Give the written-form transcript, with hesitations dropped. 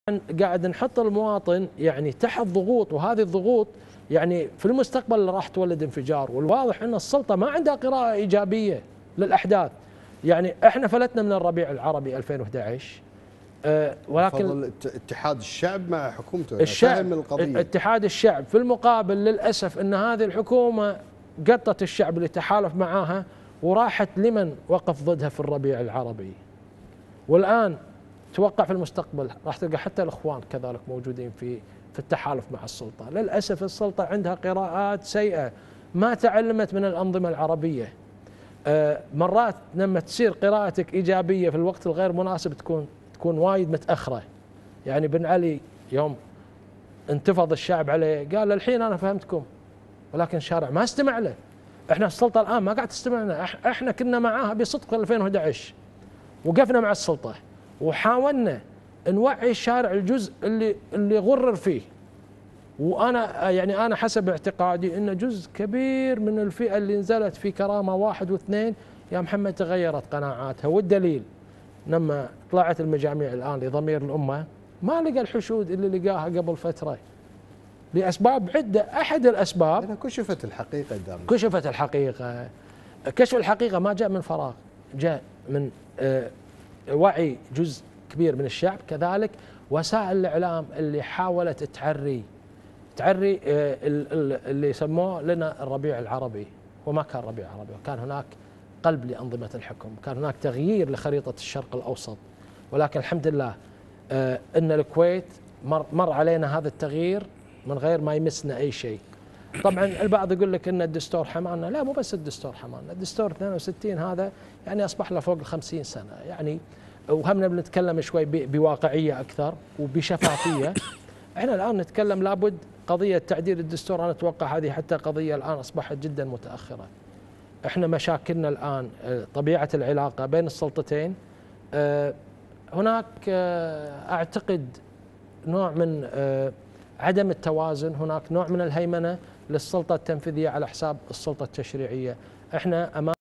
قاعد نحط المواطن يعني تحت ضغوط، وهذه الضغوط يعني في المستقبل راح تولد انفجار. والواضح ان السلطه ما عندها قراءه ايجابيه للاحداث. يعني احنا فلتنا من الربيع العربي 2011 ولكن فضل اتحاد الشعب مع حكومته الشعب فهم القضيه. اتحاد الشعب في المقابل للاسف ان هذه الحكومه قطت الشعب اللي تحالف معاها وراحت لمن وقف ضدها في الربيع العربي. والان توقع في المستقبل راح تلقى حتى الاخوان كذلك موجودين في التحالف مع السلطه. للاسف السلطه عندها قراءات سيئه ما تعلمت من الانظمه العربيه. مرات لما تصير قراءتك ايجابيه في الوقت الغير مناسب تكون وايد متاخره. يعني بن علي يوم انتفض الشعب عليه قال الحين انا فهمتكم، ولكن الشارع ما استمع له. احنا السلطه الان ما قاعد تستمع لنا. احنا كنا معاها بصدق 2011 وقفنا مع السلطه وحاولنا نوعي الشارع الجزء اللي غرر فيه. وانا يعني انا حسب اعتقادي ان جزء كبير من الفئه اللي نزلت في كرامه واحد واثنين يا محمد تغيرت قناعاتها. والدليل لما طلعت المجاميع الان لضمير الامه ما لقى الحشود اللي لقاها قبل فتره لاسباب عده. احد الاسباب كشفت الحقيقه قدامنا. كشفت الحقيقه. كشف الحقيقه ما جاء من فراغ، جاء من وعي جزء كبير من الشعب، كذلك وسائل الاعلام اللي حاولت تعري اللي يسموه لنا الربيع العربي. وما كان ربيع عربي، وكان هناك قلب لانظمه الحكم، كان هناك تغيير لخريطه الشرق الاوسط. ولكن الحمد لله ان الكويت مر علينا هذا التغيير من غير ما يمسنا اي شيء. طبعا البعض يقول لك ان الدستور حمانا، لا مو بس الدستور حمانا، الدستور 62 هذا يعني اصبح له فوق 50 سنه يعني. وهمنا بنتكلم شوي بواقعيه اكثر وبشفافيه. احنا الان نتكلم لابد قضيه تعديل الدستور، انا اتوقع هذه حتى قضيه الان اصبحت جدا متاخره. احنا مشاكلنا الان طبيعه العلاقه بين السلطتين، هناك اعتقد نوع من عدم التوازن، هناك نوع من الهيمنه للسلطه التنفيذيه على حساب السلطه التشريعيه. احنا امام